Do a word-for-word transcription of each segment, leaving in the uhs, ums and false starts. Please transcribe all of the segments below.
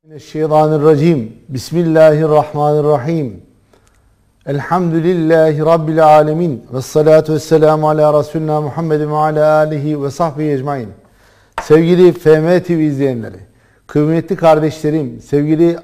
Mineşşeytanirracim. Bismillahirrahmanirrahim. Elhamdülillahi Rabbil alemin. Vessalatu vesselamu ala Resulina Muhammedin ve ala alihi ve sahbihi ecmain. Sevgili F M T V izleyenleri, kıymetli kardeşlerim, sevgili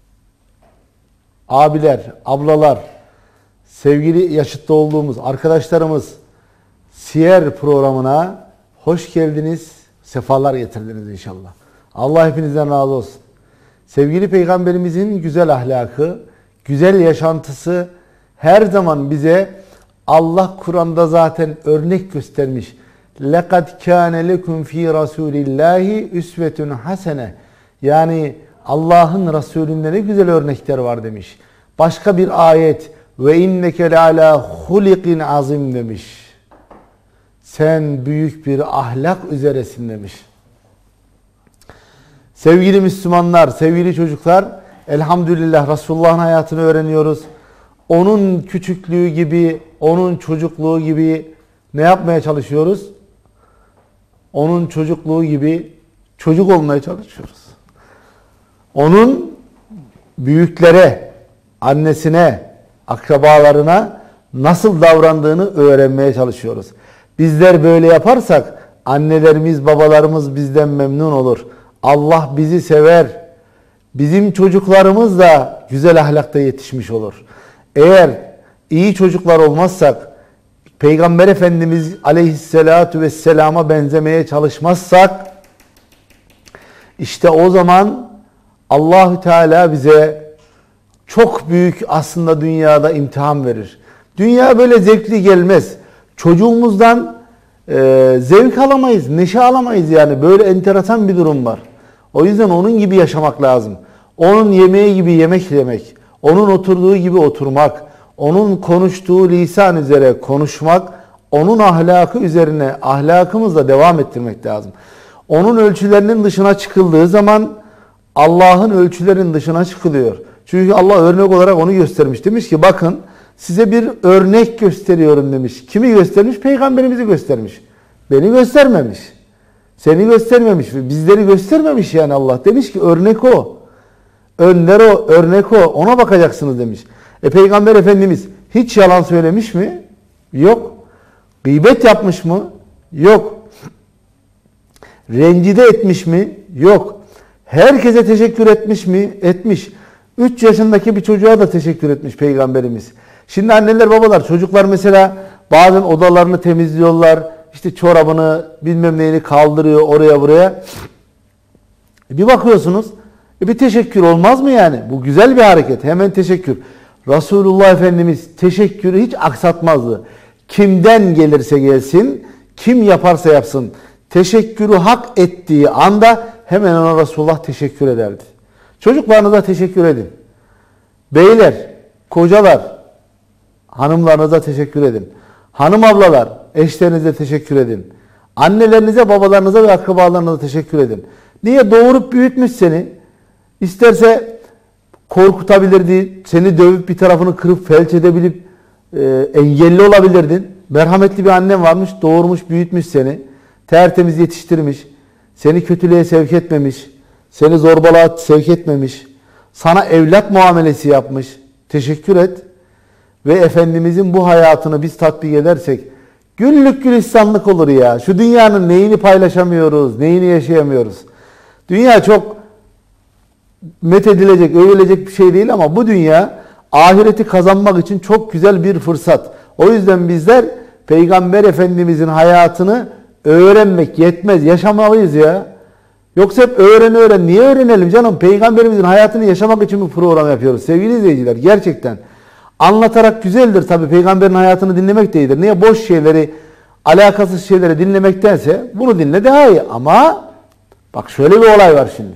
abiler, ablalar, sevgili yaşıtta olduğumuz arkadaşlarımız, Siyer programına hoş geldiniz, sefalar getirdiniz inşallah. Allah hepinizden razı olsun. Sevgili Peygamberimizin güzel ahlakı, güzel yaşantısı her zaman bize Allah Kur'an'da zaten örnek göstermiş. لَقَدْ كَانَ لَكُمْ ف۪ي رَسُولِ اللّٰهِ üsvetun hasene. Yani Allah'ın Resulünde ne güzel örnekler var demiş. Başka bir ayet ve inneke leala hulikin azim demiş. Sen büyük bir ahlak üzeresin demiş. Sevgili Müslümanlar, sevgili çocuklar, elhamdülillah Resulullah'ın hayatını öğreniyoruz. Onun küçüklüğü gibi, onun çocukluğu gibi ne yapmaya çalışıyoruz? Onun çocukluğu gibi çocuk olmaya çalışıyoruz. Onun büyüklere, annesine, akrabalarına nasıl davrandığını öğrenmeye çalışıyoruz. Bizler böyle yaparsak annelerimiz, babalarımız bizden memnun olur. Allah bizi sever. Bizim çocuklarımız da güzel ahlakta yetişmiş olur. Eğer iyi çocuklar olmazsak, Peygamber Efendimiz Aleyhisselatü Vesselam'a benzemeye çalışmazsak, işte o zaman Allahü Teala bize çok büyük aslında dünyada imtihan verir. Dünya böyle zevkli gelmez. Çocuğumuzdan e, zevk alamayız, neşe alamayız yani. Böyle enteresan bir durum var. O yüzden onun gibi yaşamak lazım. Onun yemeği gibi yemek yemek. Onun oturduğu gibi oturmak. Onun konuştuğu lisan üzere konuşmak. Onun ahlakı üzerine ahlakımızla devam ettirmek lazım. Onun ölçülerinin dışına çıkıldığı zaman Allah'ın ölçülerinin dışına çıkılıyor. Çünkü Allah örnek olarak onu göstermiş. Demiş ki bakın size bir örnek gösteriyorum demiş. Kimi göstermiş? Peygamberimizi göstermiş. Beni göstermemiş. Seni göstermemiş. Bizleri göstermemiş yani Allah. Demiş ki örnek o. Önder o, örnek o. Ona bakacaksınız demiş. E Peygamber Efendimiz hiç yalan söylemiş mi? Yok. Gıybet yapmış mı? Yok. Rencide etmiş mi? Yok. Herkese teşekkür etmiş mi? Etmiş. üç yaşındaki bir çocuğa da teşekkür etmiş Peygamberimiz. Şimdi anneler babalar çocuklar mesela bazen odalarını temizliyorlar. İşte çorabını bilmem neyini kaldırıyor oraya buraya. Bir bakıyorsunuz e bir teşekkür olmaz mı yani? Bu güzel bir hareket. Hemen teşekkür. Resulullah Efendimiz teşekkürü hiç aksatmazdı. Kimden gelirse gelsin, kim yaparsa yapsın. Teşekkürü hak ettiği anda hemen ona Resulullah teşekkür ederdi. Çocuklarınıza teşekkür edin. Beyler, kocalar, hanımlarınıza teşekkür edin. Hanım ablalar, eşlerinize teşekkür edin. Annelerinize, babalarınıza ve akrabalarınıza teşekkür edin. Niye? Doğurup büyütmüş seni. İsterse korkutabilirdi. Seni dövüp bir tarafını kırıp felç edebilip e, engelli olabilirdin. Merhametli bir annen varmış. Doğurmuş, büyütmüş seni. Tertemiz yetiştirmiş. Seni kötülüğe sevk etmemiş. Seni zorbalığa sevk etmemiş. Sana evlat muamelesi yapmış. Teşekkür et. Ve Efendimizin bu hayatını biz tatbik edersek güllük gülistanlık olur ya. Şu dünyanın neyini paylaşamıyoruz, neyini yaşayamıyoruz. Dünya çok methedilecek, övülecek bir şey değil ama bu dünya ahireti kazanmak için çok güzel bir fırsat. O yüzden bizler Peygamber Efendimizin hayatını öğrenmek yetmez, yaşamalıyız ya. Yoksa hep öğren öğren. Niye öğrenelim canım? Peygamberimizin hayatını yaşamak için bir program yapıyoruz. Sevgili izleyiciler gerçekten. Anlatarak güzeldir tabii. Peygamberin hayatını dinlemek de iyidir. Niye? Boş şeyleri, alakasız şeyleri dinlemektense bunu dinle daha iyi. Ama bak şöyle bir olay var şimdi.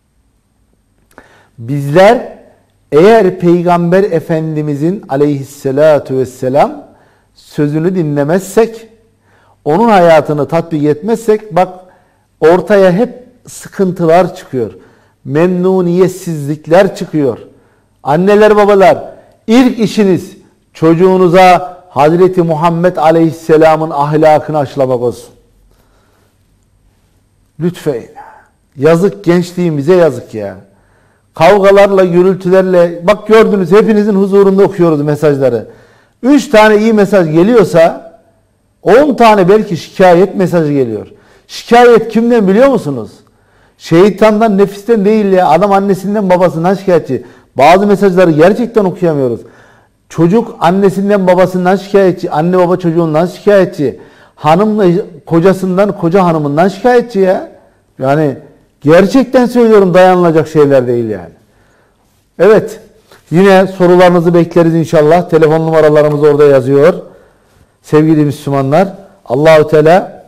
Bizler eğer Peygamber Efendimizin aleyhissalatu vesselam sözünü dinlemezsek, onun hayatını tatbik etmezsek bak ortaya hep sıkıntılar çıkıyor. Memnuniyetsizlikler çıkıyor. Anneler babalar İlk işiniz çocuğunuza Hazreti Muhammed Aleyhisselam'ın ahlakını aşılamak olsun. Lütfen. Yazık gençliğimize yazık ya. kavgalarla, gürültülerle, bak gördünüz hepinizin huzurunda okuyoruz mesajları. Üç tane iyi mesaj geliyorsa on tane belki şikayet mesajı geliyor. Şikayet kimden biliyor musunuz? Şeytandan, nefisten değil ya. Adam annesinden, babasından şikayetçi. Bazı mesajları gerçekten okuyamıyoruz. Çocuk annesinden, babasından şikayetçi. Anne baba çocuğundan şikayetçi. Hanımla kocasından, koca hanımından şikayetçi ya. Yani gerçekten söylüyorum, dayanılacak şeyler değil yani. Evet. Yine sorularınızı bekleriz inşallah. Telefon numaralarımız orada yazıyor. Sevgili Müslümanlar, Allahu Teala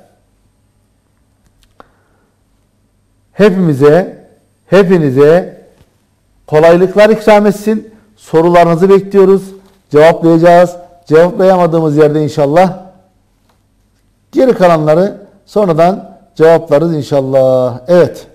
hepimize, hepinize kolaylıklar ikram etsin. Sorularınızı bekliyoruz. Cevaplayacağız. Cevaplayamadığımız yerde inşallah geri kalanları sonradan cevaplarız inşallah. Evet.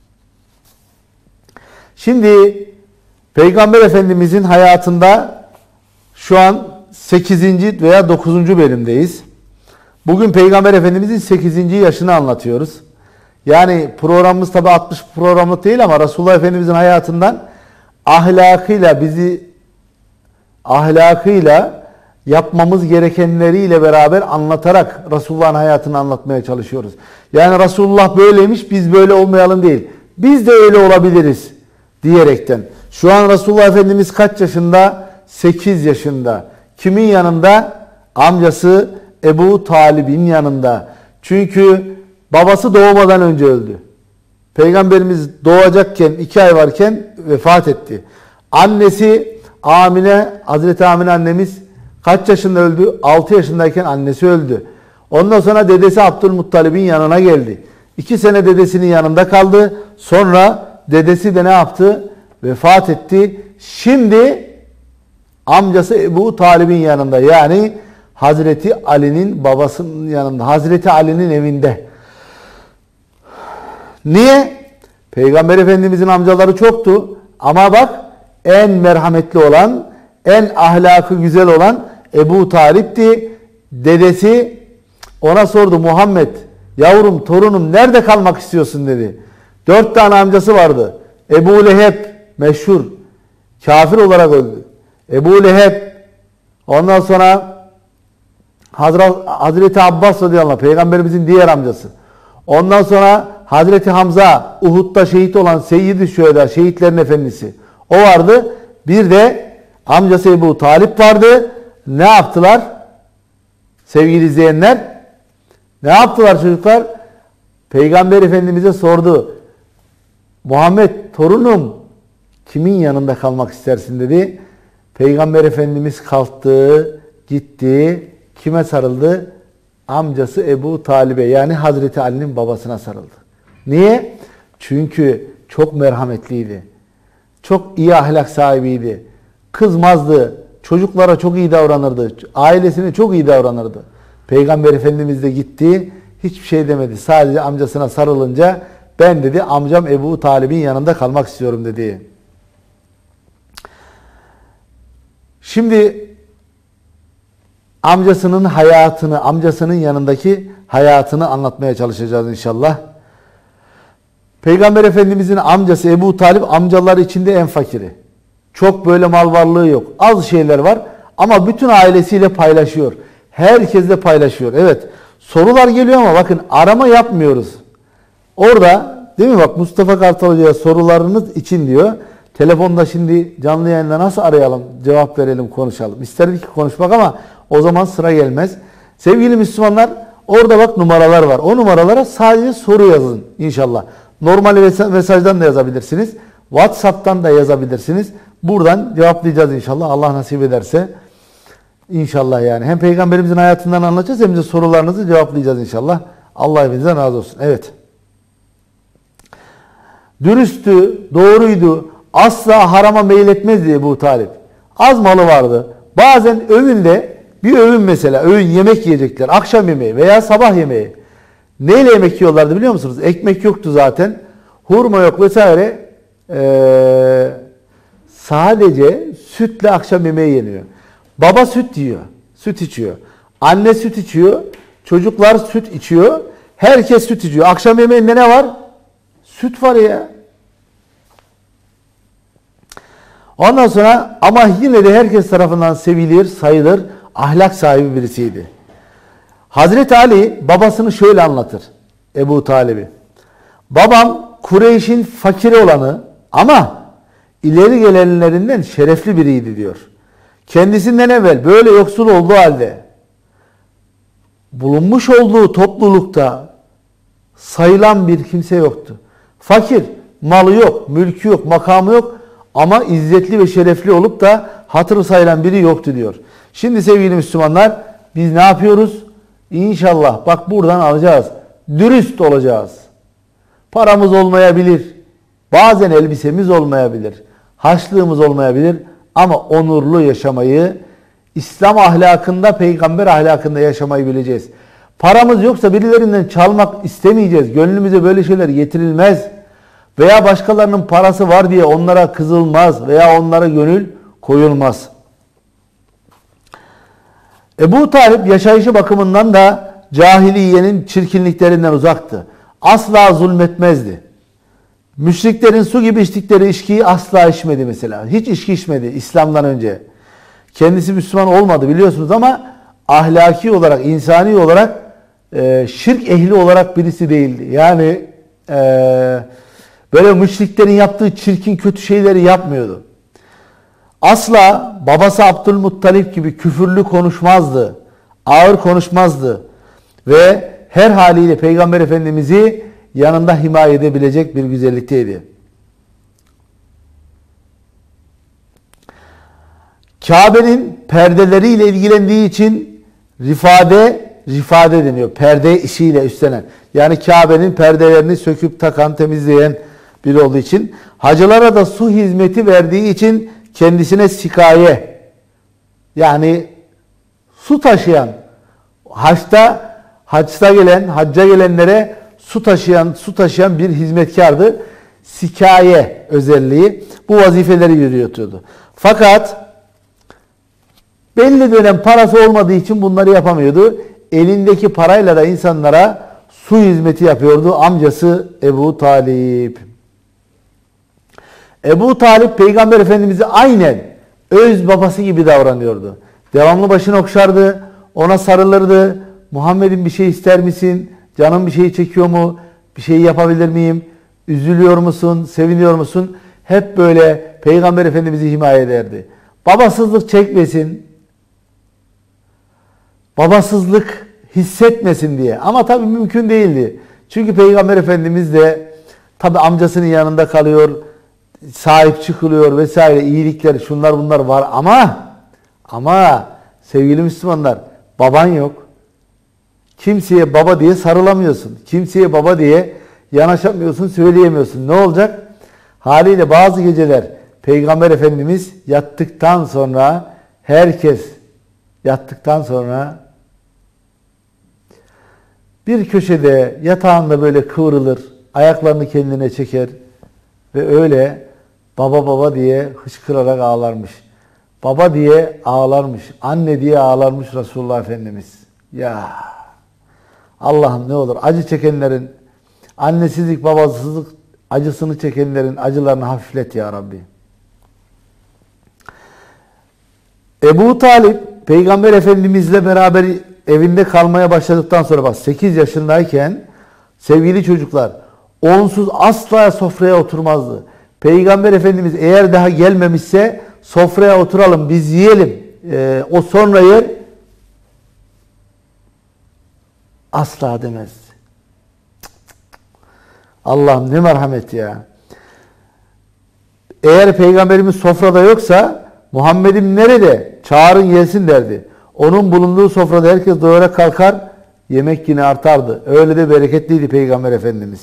Şimdi Peygamber Efendimizin hayatında şu an sekizinci veya dokuzuncu bölümdeyiz. Bugün Peygamber Efendimizin sekizinci yaşını anlatıyoruz. Yani programımız tabi altmış programlık değil ama Resulullah Efendimizin hayatından ahlakıyla bizi ahlakıyla yapmamız gerekenleriyle beraber anlatarak Resulullah'ın hayatını anlatmaya çalışıyoruz. Yani Resulullah böyleymiş, biz böyle olmayalım değil. Biz de öyle olabiliriz diyerekten. Şu an Resulullah Efendimiz kaç yaşında? sekiz yaşında. Kimin yanında? Amcası Ebu Talib'in yanında. Çünkü babası doğmadan önce öldü. Peygamberimiz doğacakken, iki ay varken vefat etti. Annesi Amine, Hazreti Amine annemiz kaç yaşında öldü? altı yaşındayken annesi öldü. Ondan sonra dedesi Abdülmuttalib'in yanına geldi. iki sene dedesinin yanında kaldı. Sonra dedesi de ne yaptı? Vefat etti. Şimdi amcası Ebu Talib'in yanında, yani Hazreti Ali'nin babasının yanında, Hazreti Ali'nin evinde. Niye? Peygamber Efendimizin amcaları çoktu ama bak en merhametli olan, en ahlakı güzel olan Ebu Talip'ti. Dedesi ona sordu, Muhammed yavrum, torunum nerede kalmak istiyorsun dedi. Dört tane amcası vardı. Ebu Leheb meşhur, kafir olarak öldü. Ebu Leheb, ondan sonra Hazreti Abbas radıyallahu anh, Peygamberimizin diğer amcası. Ondan sonra Hazreti Hamza, Uhud'da şehit olan Seyyid-i Şühedâ, şehitlerin efendisi. O vardı. Bir de amcası Ebu Talip vardı. Ne yaptılar? Sevgili izleyenler, ne yaptılar çocuklar? Peygamber Efendimiz'e sordu. Muhammed torunum kimin yanında kalmak istersin dedi. Peygamber Efendimiz kalktı, gitti. Kime sarıldı? Amcası Ebu Talib'e, yani Hazreti Ali'nin babasına sarıldı. Niye? Çünkü çok merhametliydi. Çok iyi ahlak sahibiydi. Kızmazdı. Çocuklara çok iyi davranırdı. Ailesine çok iyi davranırdı. Peygamber Efendimiz de gitti. Hiçbir şey demedi. Sadece amcasına sarılınca ben dedi amcam Ebu Talib'in yanında kalmak istiyorum dedi. Şimdi amcasının hayatını, amcasının yanındaki hayatını anlatmaya çalışacağız inşallah. Peygamber Efendimizin amcası Ebu Talip amcalar içinde en fakiri. Çok böyle mal varlığı yok. Az şeyler var ama bütün ailesiyle paylaşıyor. Herkesle paylaşıyor. Evet, sorular geliyor ama bakın arama yapmıyoruz. Orada değil mi, bak Mustafa Kartal Hoca'ya sorularınız için diyor. Telefonda şimdi canlı yayında nasıl arayalım, cevap verelim, konuşalım. İsterdik ki konuşmak ama o zaman sıra gelmez. Sevgili Müslümanlar, orada bak numaralar var. O numaralara sadece soru yazın inşallah. Normal mesajdan da yazabilirsiniz. WhatsApp'tan da yazabilirsiniz. Buradan cevaplayacağız inşallah. Allah nasip ederse. İnşallah yani. Hem Peygamberimizin hayatından anlatacağız hem de sorularınızı cevaplayacağız inşallah. Allah hepinizden razı olsun. Evet. Dürüsttü, doğruydu. Asla harama meyletmezdi Ebu Talip. Az malı vardı. Bazen öğünde bir öğün mesela, öğün yemek yiyecekler. Akşam yemeği veya sabah yemeği. Neyle yemek yiyorlardı biliyor musunuz? Ekmek yoktu zaten. Hurma yok vesaire. Ee, sadece sütle akşam yemeği yeniyor. Baba süt yiyor. Süt içiyor. Anne süt içiyor. Çocuklar süt içiyor. Herkes süt içiyor. Akşam yemeğinde ne var? Süt var ya. Ondan sonra ama yine de herkes tarafından sevilir, sayılır, ahlak sahibi birisiydi. Hazreti Ali babasını şöyle anlatır, Ebu Talib'i. Babam Kureyş'in fakiri olanı ama ileri gelenlerinden şerefli biriydi diyor. Kendisinden evvel böyle yoksul olduğu halde bulunmuş olduğu toplulukta sayılan bir kimse yoktu. Fakir, malı yok, mülkü yok, makamı yok ama izzetli ve şerefli olup da hatırı sayılan biri yoktu diyor. Şimdi sevgili Müslümanlar biz ne yapıyoruz? İnşallah bak buradan alacağız. Dürüst olacağız. Paramız olmayabilir. Bazen elbisemiz olmayabilir. Haçlığımız olmayabilir. Ama onurlu yaşamayı, İslam ahlakında, peygamber ahlakında yaşamayı bileceğiz. Paramız yoksa birilerinden çalmak istemeyeceğiz. Gönlümüze böyle şeyler getirilmez. Veya başkalarının parası var diye onlara kızılmaz veya onlara gönül koyulmaz. Ebu Talip yaşayışı bakımından da cahiliyenin çirkinliklerinden uzaktı. Asla zulmetmezdi. Müşriklerin su gibi içtikleri içkiyi asla içmedi mesela. Hiç içki içmedi İslam'dan önce. Kendisi Müslüman olmadı biliyorsunuz ama ahlaki olarak, insani olarak e, şirk ehli olarak birisi değildi. Yani e, böyle müşriklerin yaptığı çirkin kötü şeyleri yapmıyordu. Asla babası Abdülmuttalip gibi küfürlü konuşmazdı. Ağır konuşmazdı. Ve her haliyle Peygamber Efendimiz'i yanında himaye edebilecek bir güzellikteydi. Kabe'nin perdeleriyle ilgilendiği için rifade, rifade deniyor. Perde işiyle üstlenen. Yani Kabe'nin perdelerini söküp takan, temizleyen biri olduğu için. Hacılara da su hizmeti verdiği için kendisine sikaye. Yani su taşıyan, haçta, haçta gelen, hacca gelenlere su taşıyan, su taşıyan bir hizmetkardı. Sikaye özelliği bu vazifeleri yürütüyordu. Fakat belli dönem parası olmadığı için bunları yapamıyordu. Elindeki parayla da insanlara su hizmeti yapıyordu amcası Ebu Talip. Ebu Talip Peygamber Efendimiz'e aynen öz babası gibi davranıyordu. Devamlı başını okşardı, ona sarılırdı. Muhammed'in bir şey ister misin? Canım bir şey çekiyor mu? Bir şey yapabilir miyim? Üzülüyor musun? Seviniyor musun? Hep böyle Peygamber Efendimiz'i himaye ederdi. Babasızlık çekmesin, babasızlık hissetmesin diye. Ama tabii mümkün değildi. Çünkü Peygamber Efendimiz de tabii amcasının yanında kalıyor, sahip çıkılıyor vesaire, iyilikler, şunlar bunlar var ama ama sevgili Müslümanlar baban yok. Kimseye baba diye sarılamıyorsun. Kimseye baba diye yanaşamıyorsun, söyleyemiyorsun. Ne olacak? Haliyle bazı geceler Peygamber Efendimiz yattıktan sonra, herkes yattıktan sonra bir köşede yatağında böyle kıvrılır, ayaklarını kendine çeker ve öyle baba baba diye hıçkırarak ağlarmış. Baba diye ağlarmış, anne diye ağlarmış Resulullah Efendimiz. Ya Allah'ım ne olur acı çekenlerin, annesizlik, babasızlık acısını çekenlerin acılarını hafiflet ya Rabbi. Ebu Talip Peygamber Efendimizle beraber evinde kalmaya başladıktan sonra bak sekiz yaşındayken sevgili çocuklar onsuz asla sofraya oturmazdı. Peygamber Efendimiz eğer daha gelmemişse sofraya oturalım biz yiyelim. Ee, o sonra yer asla demez. Allah'ım ne merhamet ya. Eğer Peygamberimiz sofrada yoksa Muhammed'im nerede? Çağırın gelsin derdi. Onun bulunduğu sofrada herkes doyarak kalkar, yemek yine artardı. Öyle de bereketliydi Peygamber Efendimiz.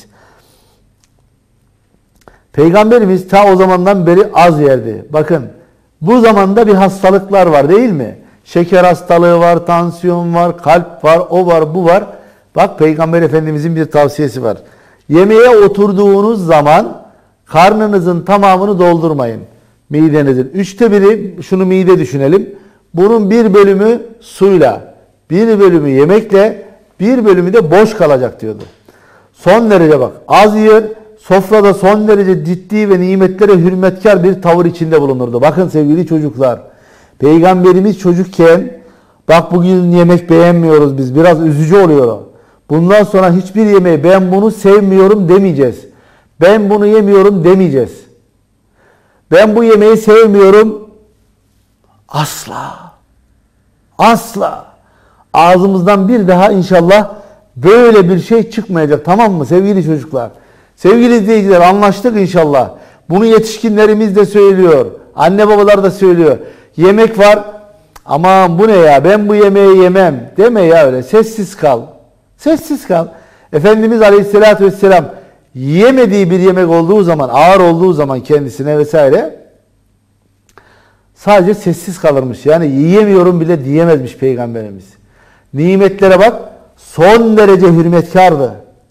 Peygamberimiz ta o zamandan beri az yerdi. Bakın bu zamanda bir hastalıklar var değil mi? Şeker hastalığı var, tansiyon var, kalp var, o var, bu var. Bak Peygamber Efendimizin bir tavsiyesi var. Yemeğe oturduğunuz zaman karnınızın tamamını doldurmayın. Midenizin. Üçte biri, şunu mide düşünelim. Bunun bir bölümü suyla, bir bölümü yemekle, bir bölümü de boş kalacak diyordu. Son derece bak az yer, Sofrada son derece ciddi ve nimetlere hürmetkar bir tavır içinde bulunurdu. Bakın sevgili çocuklar, Peygamberimiz çocukken, bak bugün yemek beğenmiyoruz biz, biraz üzücü oluyor. Bundan sonra hiçbir yemeği ben bunu sevmiyorum demeyeceğiz. Ben bunu yemiyorum demeyeceğiz. Ben bu yemeği sevmiyorum asla. Asla. Ağzımızdan bir daha inşallah böyle bir şey çıkmayacak. Tamam mı sevgili çocuklar? Sevgili izleyiciler, anlaştık inşallah. Bunu yetişkinlerimiz de söylüyor. Anne babalar da söylüyor. Yemek var. Aman bu ne ya, ben bu yemeği yemem deme ya, öyle sessiz kal. Sessiz kal. Efendimiz Aleyhisselatü Vesselam yemediği bir yemek olduğu zaman, ağır olduğu zaman kendisine vesaire sadece sessiz kalırmış. Yani yiyemiyorum bile diyemezmiş Peygamberimiz. Nimetlere bak, son derece hürmetkardı.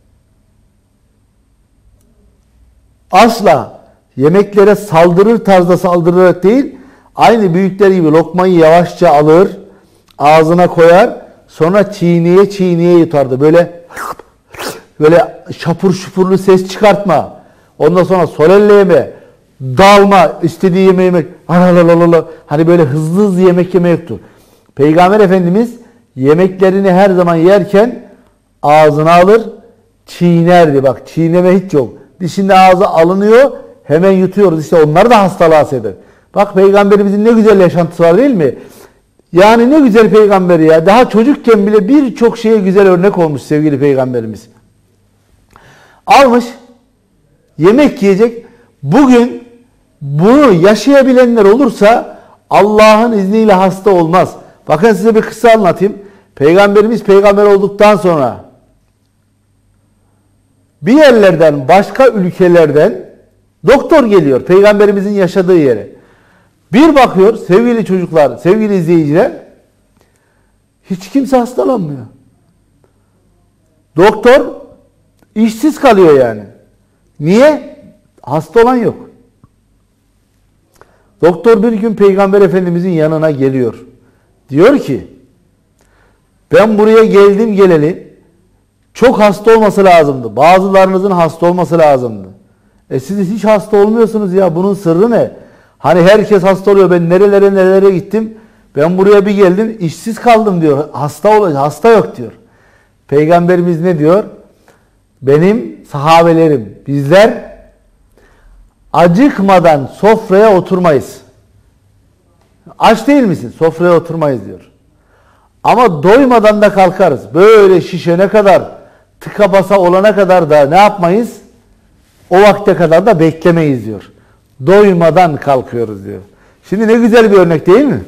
Asla yemeklere saldırır tarzda saldırarak değil, aynı büyükler gibi lokmayı yavaşça alır, ağzına koyar, sonra çiğneye çiğneye yutardı. Böyle böyle şapur şupurlu ses çıkartma. Ondan sonra sol elle yeme, dalma, istediği yemeği yemek. Hani böyle hızlı hızlı yemek yeme yoktu. Peygamber Efendimiz yemeklerini her zaman yerken ağzına alır, çiğnerdi. Bak, çiğneme hiç yok. Dişinde ağza alınıyor, hemen yutuyoruz. İşte onlar da hastalığa sebep. Bak, Peygamberimizin ne güzel yaşantısı var değil mi? Yani ne güzel peygamber ya. Daha çocukken bile birçok şeye güzel örnek olmuş sevgili Peygamberimiz. Almış, yemek yiyecek. Bugün bunu yaşayabilenler olursa Allah'ın izniyle hasta olmaz. Bakın size bir kısa anlatayım. Peygamberimiz peygamber olduktan sonra bir yerlerden, başka ülkelerden doktor geliyor Peygamberimizin yaşadığı yere. Bir bakıyor sevgili çocuklar, sevgili izleyiciler, hiç kimse hastalanmıyor. Doktor işsiz kalıyor yani. Niye? Hasta olan yok. Doktor bir gün Peygamber Efendimizin yanına geliyor. Diyor ki, ben buraya geldim geleli çok hasta olması lazımdı. Bazılarınızın hasta olması lazımdı. E siz hiç hasta olmuyorsunuz ya. Bunun sırrı ne? Hani herkes hasta oluyor. Ben nerelere nerelere gittim. Ben buraya bir geldim, işsiz kaldım diyor. Hasta olacak, hasta yok diyor. Peygamberimiz ne diyor? Benim sahabelerim, bizler acıkmadan sofraya oturmayız. Aç değil misin? Sofraya oturmayız diyor. Ama doymadan da kalkarız. Böyle şişene kadar, tıka basa olana kadar da ne yapmayız? O vakte kadar da beklemeyiz diyor. Doymadan kalkıyoruz diyor. Şimdi ne güzel bir örnek değil mi?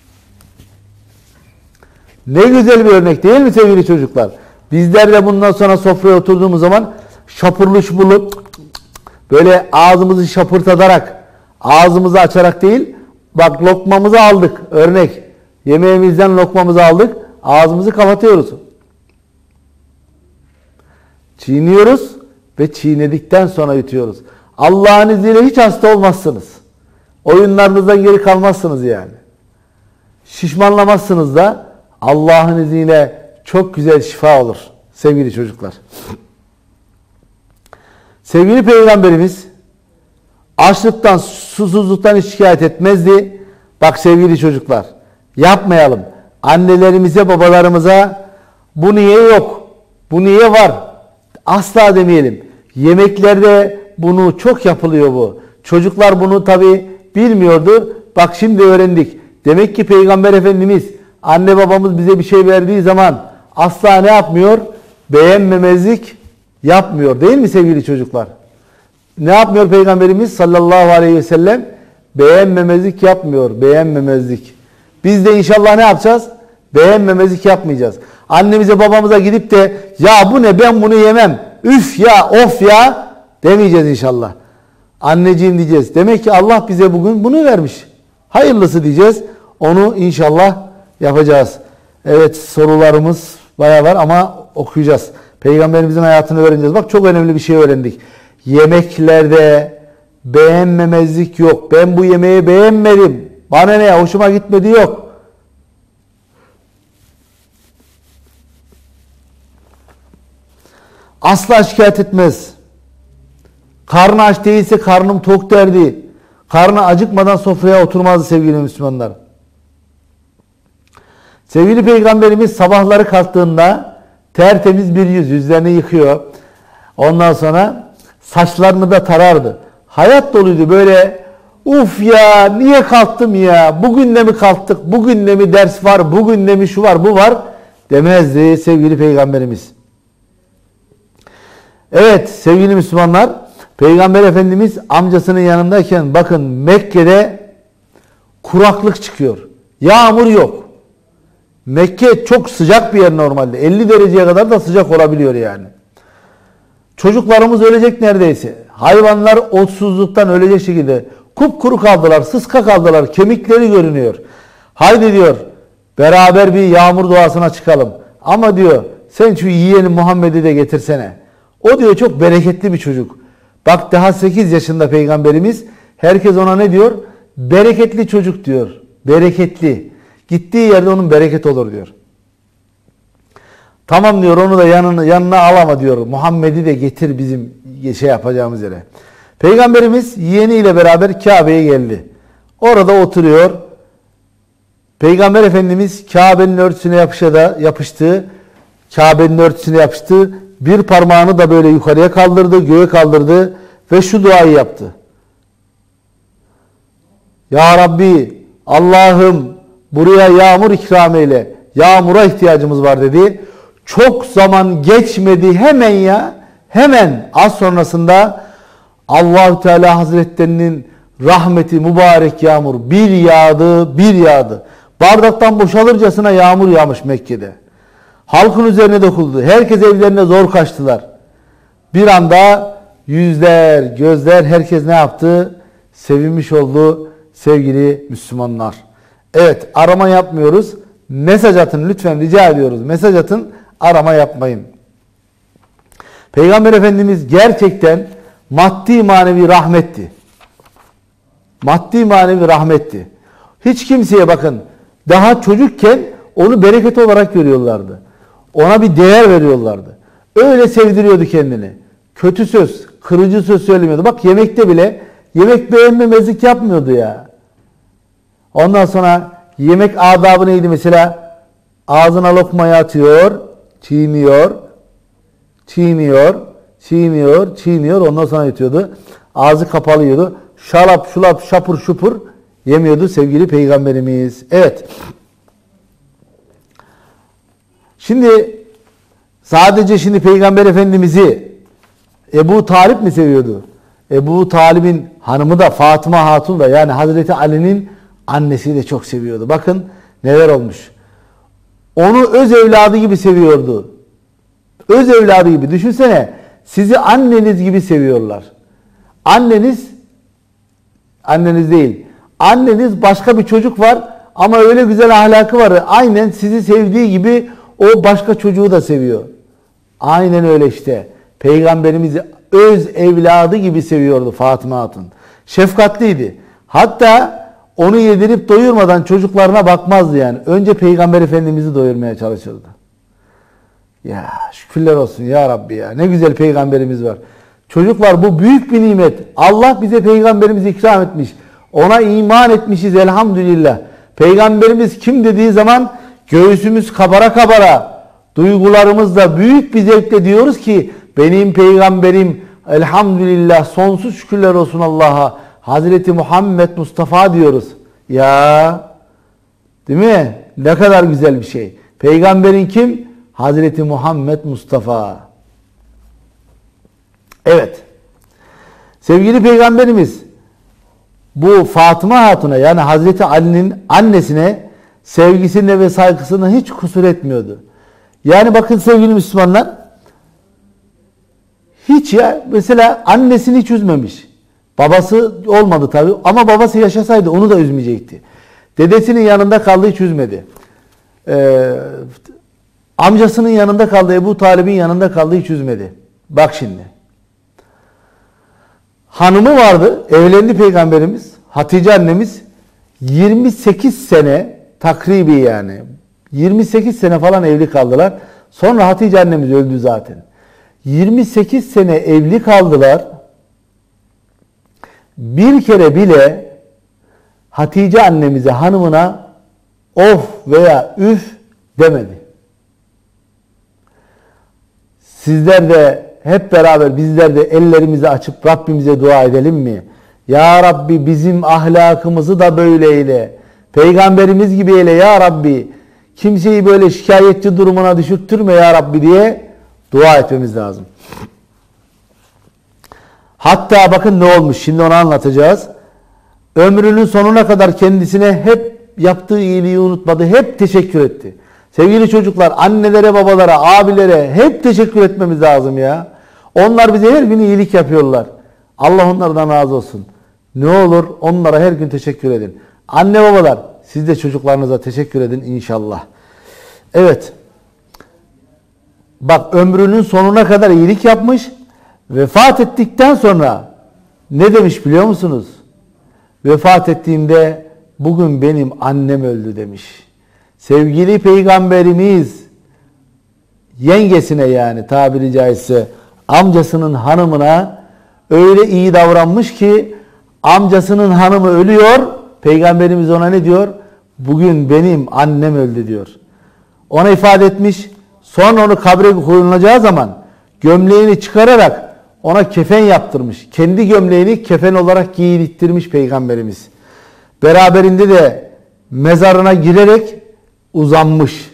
Ne güzel bir örnek değil mi sevgili çocuklar? Bizler de bundan sonra sofraya oturduğumuz zaman şapurlu şupurlu böyle ağzımızı şapırtatarak, ağzımızı açarak değil, bak lokmamızı aldık, örnek. Yemeğimizden lokmamızı aldık, ağzımızı kapatıyoruz. Çiğniyoruz ve çiğnedikten sonra yutuyoruz. Allah'ın izniyle hiç hasta olmazsınız. Oyunlarınızdan geri kalmazsınız yani. Şişmanlamazsınız da Allah'ın izniyle çok güzel şifa olur sevgili çocuklar. Sevgili Peygamberimiz açlıktan, susuzluktan hiç şikayet etmezdi. Bak sevgili çocuklar, yapmayalım. Annelerimize, babalarımıza bu niye yok, bu niye var asla demeyelim. Yemeklerde bunu çok yapılıyor bu. Çocuklar bunu tabi bilmiyordu. Bak şimdi öğrendik. Demek ki Peygamber Efendimiz, anne babamız bize bir şey verdiği zaman asla ne yapmıyor? Beğenmemezlik yapmıyor. Değil mi sevgili çocuklar? Ne yapmıyor Peygamberimiz sallallahu aleyhi ve sellem? Beğenmemezlik yapmıyor. Beğenmemezlik. Biz de inşallah ne yapacağız? Beğenmemezlik yapmayacağız. Annemize babamıza gidip de ya bu ne, ben bunu yemem, üf ya, of ya demeyeceğiz inşallah. Anneciğim diyeceğiz. Demek ki Allah bize bugün bunu vermiş. Hayırlısı diyeceğiz. Onu inşallah yapacağız. Evet, sorularımız bayağı var ama okuyacağız. Peygamberimizin hayatını öğreneceğiz. Bak çok önemli bir şey öğrendik. Yemeklerde beğenmemezlik yok. Ben bu yemeği beğenmedim, bana ne, hoşuma gitmedi yok. Asla şikayet etmez. Karnı aç değilse karnım tok derdi. Karnı acıkmadan sofraya oturmazdı sevgili Müslümanlar. Sevgili Peygamberimiz sabahları kalktığında tertemiz bir yüz, yüzlerini yıkıyor. Ondan sonra saçlarını da tarardı. Hayat doluydu böyle, uf ya niye kalktım ya, bugün de mi kalktık, bugün de mi ders var, bugün de mi şu var bu var demezdi sevgili Peygamberimiz. Evet sevgili Müslümanlar, Peygamber Efendimiz amcasının yanındayken bakın Mekke'de kuraklık çıkıyor. Yağmur yok. Mekke çok sıcak bir yer normalde. elli dereceye kadar da sıcak olabiliyor yani. Çocuklarımız ölecek neredeyse. Hayvanlar otsuzluktan ölecek şekilde. Kupkuru kaldılar, sıska kaldılar, kemikleri görünüyor. Haydi diyor, beraber bir yağmur duasına çıkalım. Ama diyor, sen şu yeğeni Muhammed'i de getirsene. O diyor çok bereketli bir çocuk. Bak daha sekiz yaşında Peygamberimiz, herkes ona ne diyor? Bereketli çocuk diyor. Bereketli. Gittiği yerde onun bereket olur diyor. Tamam diyor, onu da yanına, yanına al ama diyor, Muhammed'i de getir bizim şey yapacağımız yere. Peygamberimiz yeğeniyle beraber Kabe'ye geldi. Orada oturuyor. Peygamber Efendimiz Kabe'nin örtüsüne yapışa yapıştı. Kabe'nin örtüsüne yapıştı. Bir parmağını da böyle yukarıya kaldırdı, göğe kaldırdı ve şu duayı yaptı. Ya Rabbi, Allah'ım buraya yağmur ikram eyle. Yağmura ihtiyacımız var dedi. Çok zaman geçmedi, hemen ya, hemen az sonrasında Allah-u Teala Hazretlerinin rahmeti, mübarek yağmur bir yağdı, bir yağdı. Bardaktan boşalırcasına yağmur yağmış Mekke'de. Halkın üzerine döküldü. Herkes evlerine zor kaçtılar. Bir anda yüzler, gözler, herkes ne yaptı? Sevinmiş oldu sevgili Müslümanlar. Evet, arama yapmıyoruz. Mesaj atın lütfen, rica ediyoruz. Mesaj atın, arama yapmayın. Peygamber Efendimiz gerçekten maddi manevi rahmetti. Maddi manevi rahmetti. Hiç kimseye bakın, daha çocukken onu bereket olarak görüyorlardı. Ona bir değer veriyorlardı. Öyle sevdiriyordu kendini. Kötü söz, kırıcı söz söylemiyordu. Bak yemekte bile yemek beğenmemezlik yapmıyordu ya. Ondan sonra yemek adabı neydi mesela? Ağzına lokmayı atıyor, çiğniyor, çiğniyor, çiğniyor, çiğniyor. Ondan sonra yatıyordu. Ağzı kapalı yiyordu. Şalap, şulap, şapur, şupur yemiyordu sevgili Peygamberimiz. Evet. Şimdi sadece şimdi Peygamber Efendimiz'i Ebu Talip mi seviyordu? Ebu Talip'in hanımı da Fatıma Hatun da, yani Hazreti Ali'nin annesi de çok seviyordu. Bakın neler olmuş. Onu öz evladı gibi seviyordu. Öz evladı gibi. Düşünsene, sizi anneniz gibi seviyorlar. Anneniz, anneniz değil. Anneniz başka bir çocuk var ama öyle güzel ahlakı var. Aynen sizi sevdiği gibi o başka çocuğu da seviyor. Aynen öyle işte. Peygamberimizi öz evladı gibi seviyordu Fatıma Hatun. Şefkatliydi. Hatta onu yedirip doyurmadan çocuklarına bakmazdı yani. Önce Peygamber Efendimiz'i doyurmaya çalışırdı. Ya şükürler olsun ya Rabbi ya. Ne güzel peygamberimiz var. Çocuklar, bu büyük bir nimet. Allah bize peygamberimizi ikram etmiş. Ona iman etmişiz elhamdülillah. Peygamberimiz kim dediği zaman göğsümüz kabara kabara, duygularımızla büyük bir zevkle diyoruz ki benim peygamberim elhamdülillah, sonsuz şükürler olsun Allah'a, Hazreti Muhammed Mustafa diyoruz. Ya değil mi? Ne kadar güzel bir şey. Peygamberin kim? Hazreti Muhammed Mustafa. Evet. Sevgili Peygamberimiz bu Fatıma Hatun'a, yani Hazreti Ali'nin annesine sevgisinde ve saygısında hiç kusur etmiyordu. Yani bakın sevgili Müslümanlar, hiç ya mesela annesini hiç üzmemiş. Babası olmadı tabi ama babası yaşasaydı onu da üzmeyecekti. Dedesinin yanında kaldı, hiç üzmedi. Ee, amcasının yanında kaldı, Ebu Talib'in yanında kaldı, hiç üzmedi. Bak şimdi. Hanımı vardı, evlendi Peygamberimiz. Hatice annemiz yirmi sekiz sene takribi, yani yirmi sekiz sene falan evli kaldılar. Sonra Hatice annemiz öldü zaten. yirmi sekiz sene evli kaldılar. Bir kere bile Hatice annemize, hanımına of veya üf demedi. Sizler de hep beraber bizler de ellerimizi açıp Rabbimize dua edelim mi? Ya Rabbi bizim ahlakımızı da böyle eyle. Peygamberimiz gibi eyle ya Rabbi. Kimseyi böyle şikayetçi durumuna düşürtürme ya Rabbi diye dua etmemiz lazım. Hatta bakın ne olmuş, şimdi onu anlatacağız. Ömrünün sonuna kadar kendisine hep yaptığı iyiliği unutmadı, hep teşekkür etti. Sevgili çocuklar, annelere, babalara, abilere hep teşekkür etmemiz lazım ya. Onlar bize her gün iyilik yapıyorlar. Allah onlardan razı olsun. Ne olur onlara her gün teşekkür edin. Anne babalar, siz de çocuklarınıza teşekkür edin inşallah. Evet. Bak, ömrünün sonuna kadar iyilik yapmış. Vefat ettikten sonra ne demiş biliyor musunuz? Vefat ettiğimde bugün benim annem öldü demiş. Sevgili Peygamberimiz yengesine, yani tabiri caizse amcasının hanımına öyle iyi davranmış ki amcasının hanımı ölüyor. Peygamberimiz ona ne diyor? Bugün benim annem öldü diyor. Ona ifade etmiş. Sonra onu kabre koyulacağı zaman gömleğini çıkararak ona kefen yaptırmış. Kendi gömleğini kefen olarak giydirtmiş Peygamberimiz. Beraberinde de mezarına girerek uzanmış.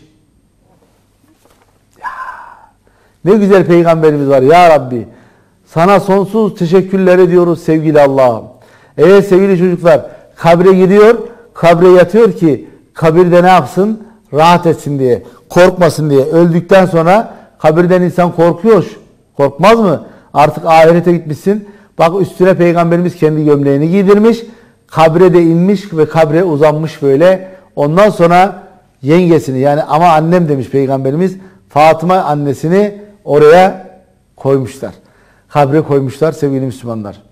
Ya, ne güzel Peygamberimiz var ya Rabbi. Sana sonsuz teşekkürler ediyoruz sevgili Allah'ım. Evet sevgili çocuklar, kabre gidiyor, kabre yatıyor ki kabirde ne yapsın? Rahat etsin diye, korkmasın diye. Öldükten sonra kabirden insan korkuyor. Korkmaz mı? Artık ahirete gitmişsin. Bak, üstüne Peygamberimiz kendi gömleğini giydirmiş. Kabre de inmiş ve kabre uzanmış böyle. Ondan sonra yengesini, yani ama annem demiş Peygamberimiz, Fatıma annesini oraya koymuşlar. Kabre koymuşlar sevgili Müslümanlar.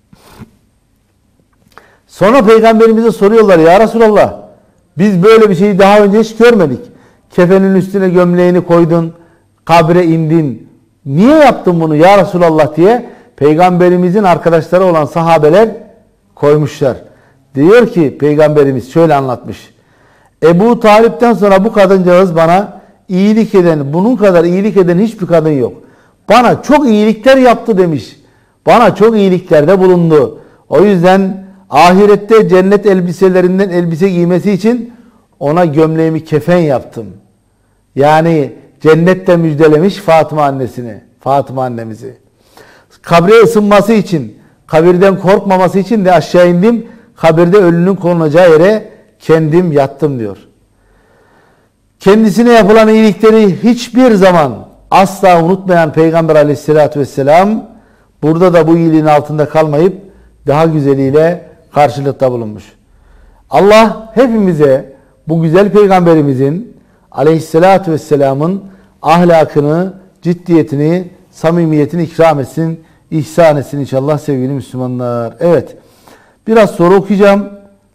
Sonra Peygamberimize soruyorlar, ya Resulallah biz böyle bir şeyi daha önce hiç görmedik. Kefenin üstüne gömleğini koydun, kabre indin. Niye yaptın bunu ya Resulallah diye Peygamberimizin arkadaşları olan sahabeler koymuşlar. Diyor ki Peygamberimiz şöyle anlatmış. Ebu Talip'ten sonra bu kadıncağız bana iyilik eden, bunun kadar iyilik eden hiçbir kadın yok. Bana çok iyilikler yaptı demiş. Bana çok iyiliklerde bulundu. O yüzden ahirette cennet elbiselerinden elbise giymesi için ona gömleğimi kefen yaptım. Yani cennette müjdelemiş Fatıma annesini, Fatıma annemizi. Kabre ısınması için, kabirden korkmaması için de aşağı indim. Kabirde ölünün konulacağı yere kendim yattım diyor. Kendisine yapılan iyilikleri hiçbir zaman asla unutmayan Peygamber aleyhissalatü vesselam burada da bu iyiliğin altında kalmayıp daha güzeliyle karşılıkta bulunmuş. Allah hepimize bu güzel Peygamberimizin aleyhissalatü vesselamın ahlakını, ciddiyetini, samimiyetini ikram etsin, ihsan etsin inşallah sevgili Müslümanlar. Evet, biraz soru okuyacağım.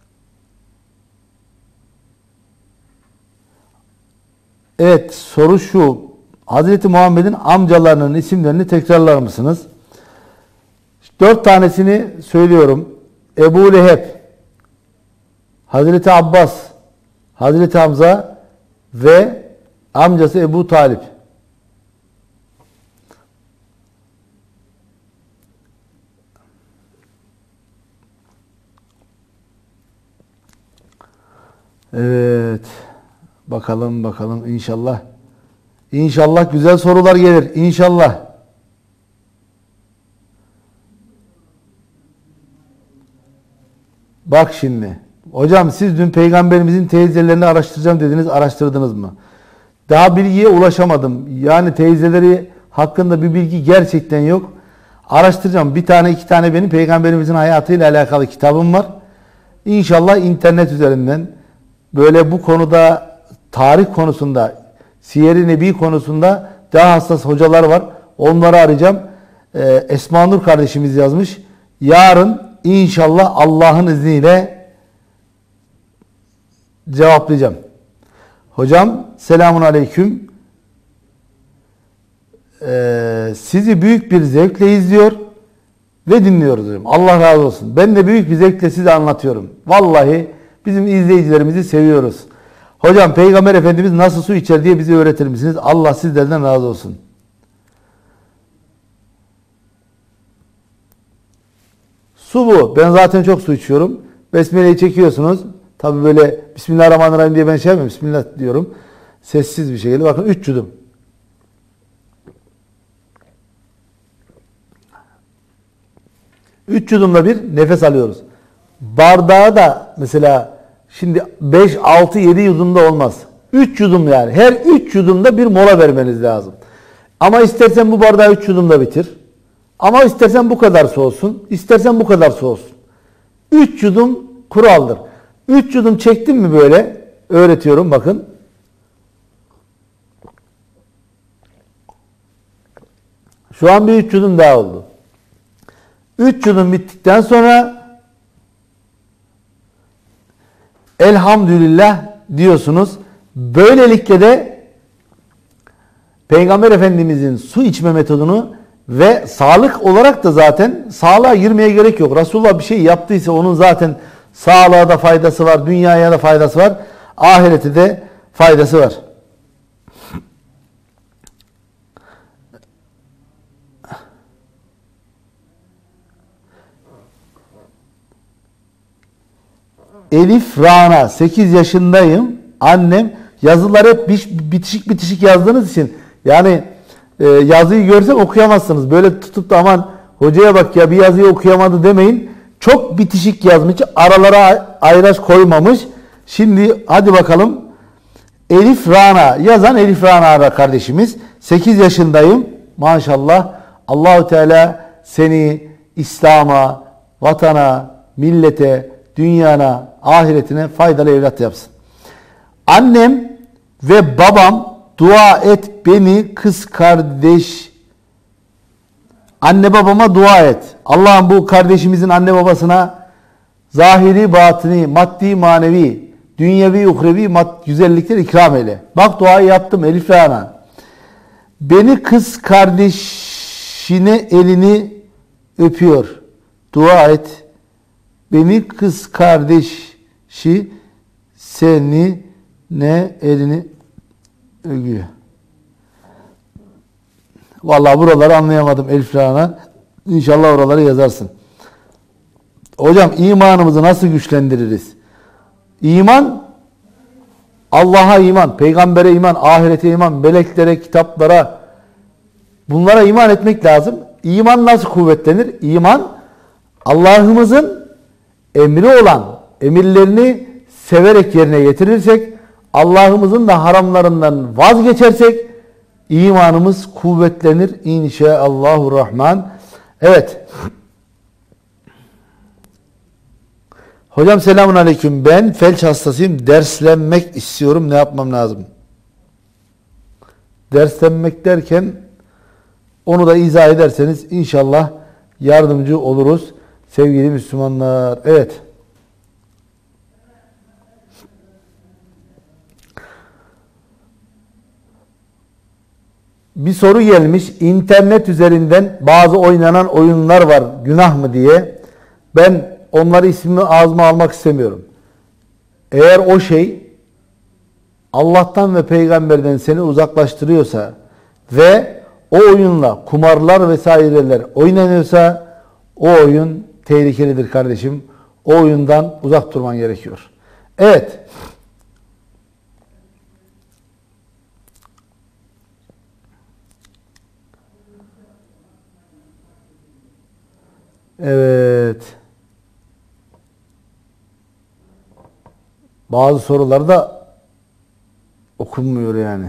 Evet, soru şu. Hazreti Muhammed'in amcalarının isimlerini tekrarlar mısınız? Dört tanesini söylüyorum. Ebu Leheb, Hazreti Abbas, Hazreti Hamza ve amcası Ebu Talip. Evet. Bakalım bakalım inşallah. İnşallah güzel sorular gelir. İnşallah. Bak şimdi. Hocam siz dün Peygamberimizin teyzelerini araştıracağım dediniz. Araştırdınız mı? Daha bilgiye ulaşamadım. Yani teyzeleri hakkında bir bilgi gerçekten yok. Araştıracağım. Bir tane iki tane benim Peygamberimizin hayatıyla alakalı kitabım var. İnşallah internet üzerinden böyle bu konuda, tarih konusunda, Siyer-i Nebi konusunda daha hassas hocalar var. Onları arayacağım. Ee, Esma Nur kardeşimiz yazmış. Yarın inşallah Allah'ın izniyle cevaplayacağım. Hocam selamun aleyküm. Ee, sizi büyük bir zevkle izliyor ve dinliyoruz hocam. Allah razı olsun. Ben de büyük bir zevkle size anlatıyorum. Vallahi bizim izleyicilerimizi seviyoruz. Hocam Peygamber Efendimiz nasıl su içer diye bize öğretir misiniz? Allah sizlerden razı olsun. Su bu. Ben zaten çok su içiyorum. Besmele'yi çekiyorsunuz. Tabi böyle Bismillahirrahmanirrahim diye ben şey yapmıyorum. Bismillah diyorum. Sessiz bir şekilde. Bakın üç yudum. Üç yudumla bir nefes alıyoruz. Bardağı da mesela şimdi beş, altı, yedi yudumda olmaz. üç yudum yani. Her üç yudumda bir mola vermeniz lazım. Ama istersen bu bardağı üç yudumda bitir. Ama istersen bu kadar su olsun. İstersen bu kadar su olsun. üç yudum kuraldır. üç yudum çektim mi böyle? Öğretiyorum bakın. Şu an bir üç yudum daha oldu. üç yudum bittikten sonra elhamdülillah diyorsunuz. Böylelikle de Peygamber Efendimizin su içme metodunu ve sağlık olarak da zaten sağlığa girmeye gerek yok. Resulullah bir şey yaptıysa onun zaten sağlığa da faydası var, dünyaya da faydası var, ahirete de faydası var. Elif Rana sekiz yaşındayım. Annem yazıları hep bitişik bitişik yazdığınız için yani e, yazıyı görsem okuyamazsınız. Böyle tutup da aman hocaya bak ya bir yazıyı okuyamadı demeyin. Çok bitişik yazmış. Aralara ayraç koymamış. Şimdi hadi bakalım. Elif Rana yazan Elif Rana kardeşimiz. sekiz yaşındayım. Maşallah. Allahu Teala seni İslam'a, vatana, millete, dünyana, ahiretine faydalı evlat yapsın. Annem ve babam dua et beni kız kardeş. Anne babama dua et. Allah'ım bu kardeşimizin anne babasına zahiri, batini, maddi, manevi, dünyevi, uhrevi güzellikler ikram eyle. Bak duayı yaptım Elif Rana. Beni kız kardeşine elini öpüyor. Dua et. Beni kız kardeşi seni ne elini öpüyor. Vallahi buraları anlayamadım Elif Rana. İnşallah oraları yazarsın. Hocam imanımızı nasıl güçlendiririz? İman, Allah'a iman, peygambere iman, ahirete iman, meleklere, kitaplara, bunlara iman etmek lazım. İman nasıl kuvvetlenir? İman, Allah'ımızın emri olan emirlerini severek yerine getirirsek, Allah'ımızın da haramlarından vazgeçersek, imanımız kuvvetlenir inşallahurrahman. Evet. Hocam selamun aleyküm. Ben felç hastasıyım. Derslenmek istiyorum. Ne yapmam lazım? Derslenmek derken onu da izah ederseniz inşallah yardımcı oluruz. Sevgili Müslümanlar. Evet. Bir soru gelmiş. İnternet üzerinden bazı oynanan oyunlar var. Günah mı diye. Ben onları ismimi ağzıma almak istemiyorum. Eğer o şey Allah'tan ve peygamberden seni uzaklaştırıyorsa ve o oyunla kumarlar vesaireler oynanıyorsa o oyun tehlikelidir kardeşim. O oyundan uzak durman gerekiyor. Evet. Evet. Bazı sorular da okunmuyor yani.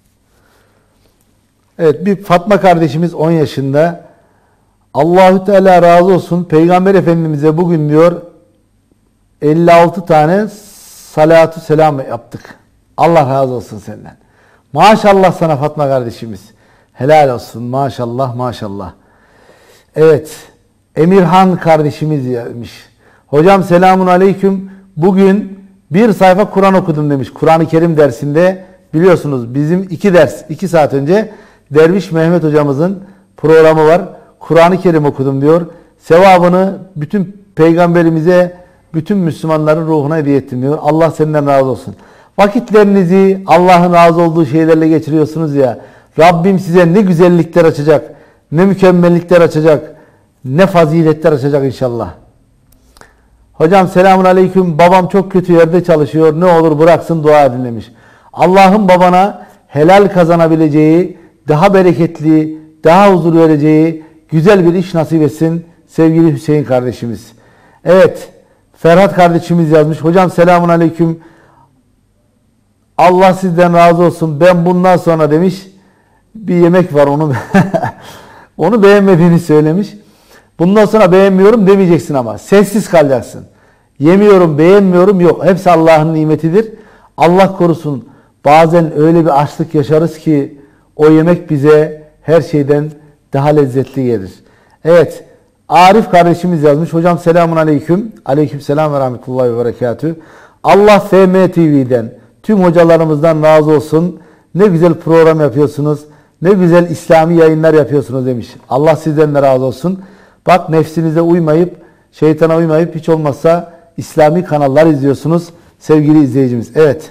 Evet, bir Fatma kardeşimiz on yaşında. Allahü Teala razı olsun. Peygamber Efendimiz'e bugün diyor elli altı tane salatü selam yaptık. Allah razı olsun senden. Maşallah sana Fatma kardeşimiz. Helal olsun. Maşallah maşallah. Evet. Emirhan kardeşimiz gelmiş. Hocam selamun aleyküm. Bugün bir sayfa Kur'an okudum demiş. Kur'an-ı Kerim dersinde biliyorsunuz bizim iki ders, iki saat önce Derviş Mehmet hocamızın programı var. Kur'an-ı Kerim okudum diyor. Sevabını bütün peygamberimize, bütün Müslümanların ruhuna hediye ettim diyor. Allah senden razı olsun. Vakitlerinizi Allah'ın razı olduğu şeylerle geçiriyorsunuz ya. Rabbim size ne güzellikler açacak, ne mükemmellikler açacak, ne faziletler açacak inşallah. Hocam selamun aleyküm. Babam çok kötü yerde çalışıyor. Ne olur bıraksın, dua edin demiş. Allah'ın babana helal kazanabileceği, daha bereketli, daha huzur vereceği güzel bir iş nasip etsin sevgili Hüseyin kardeşimiz. Evet, Ferhat kardeşimiz yazmış. Hocam selamun aleyküm. Allah sizden razı olsun. Ben bundan sonra demiş bir yemek var, onu onu beğenmediğini söylemiş. Bundan sonra beğenmiyorum demeyeceksin ama. Sessiz kalacaksın. Yemiyorum, beğenmiyorum yok. Hepsi Allah'ın nimetidir. Allah korusun. Bazen öyle bir açlık yaşarız ki o yemek bize her şeyden daha lezzetli gelir. Evet. Arif kardeşimiz yazmış. Hocam selamun aleyküm. Aleyküm selam ve rahmetullahi ve berekatü. Allah F M T V'den tüm hocalarımızdan razı olsun. Ne güzel program yapıyorsunuz. Ne güzel İslami yayınlar yapıyorsunuz demiş. Allah sizden de razı olsun. Bak, nefsinize uymayıp, şeytana uymayıp hiç olmazsa İslami kanallar izliyorsunuz sevgili izleyicimiz. Evet.